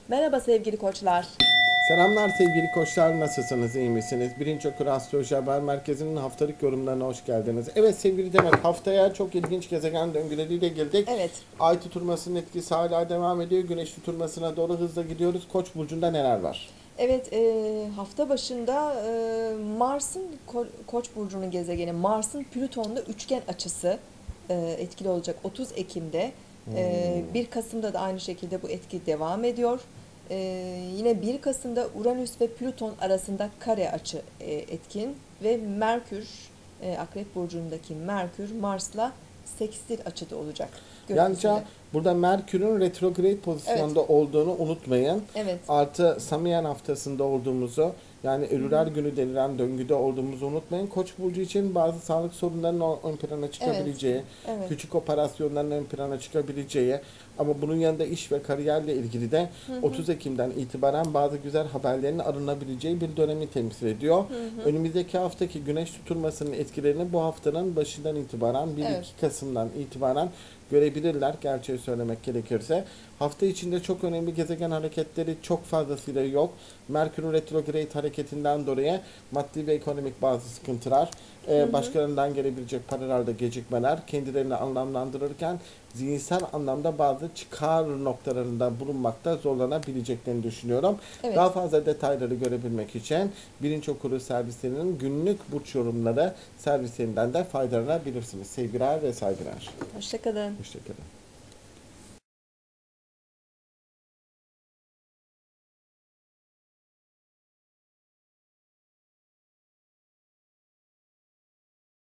Merhaba sevgili koçlar. Selamlar sevgili koçlar, nasılsınız, iyi misiniz? Birinci Okur Astroloji Haber Merkezi'nin haftalık yorumlarına hoş geldiniz. Evet sevgili Demet, haftaya çok ilginç gezegen döngüleriyle girdik. Evet, Ay tutulmasının etkisi hala devam ediyor. Güneş tutulmasına doğru hızla gidiyoruz. Koç burcunda neler var? evet, hafta başında Mars'ın Koç burcunun gezegeni Mars'ın Plüton'da üçgen açısı etkili olacak 30 Ekim'de. 1 Kasım'da da aynı şekilde bu etki devam ediyor. E, Yine 1 Kasım'da Uranüs ve Plüton arasında kare açı etkin ve Merkür, Akrep burcundaki Merkür Mars'la sekstil açıda olacak Yalnızca gökyüzünde. burada Merkür'ün retrograde Evet, pozisyonda olduğunu unutmayın. evet, Artı Samiyen haftasında olduğumuzu, yani Ölüler Günü denilen döngüde olduğumuzu unutmayın. Koç burcu için bazı sağlık sorunlarının ön plana evet, çıkabileceği, evet. küçük operasyonların ön plana çıkabileceği ama bunun yanında iş ve kariyerle ilgili de Hı hı, 30 Ekim'den itibaren bazı güzel haberlerin alınabileceği bir dönemi temsil ediyor. hı hı. Önümüzdeki haftaki güneş tutulmasının etkilerini bu haftanın başından itibaren 1-2 Evet. Kasım'dan itibaren görebilirler, gerçeği söylemek gerekirse. Hafta içinde çok önemli gezegen hareketleri çok fazlasıyla yok. Merkür'ün retrograde hareketinden dolayı maddi ve ekonomik bazı sıkıntılar, Hı hı. başkalarından gelebilecek paralarda gecikmeler, kendilerini anlamlandırırken zihinsel anlamda bazı çıkar noktalarında bulunmakta zorlanabileceklerini düşünüyorum. Evet. Daha fazla detayları görebilmek için Bilinç Okulu servislerinin günlük burç yorumları servislerinden de faydalanabilirsiniz. Sevgiler ve saygılar. Hoşça kalın. Hoşçakalın.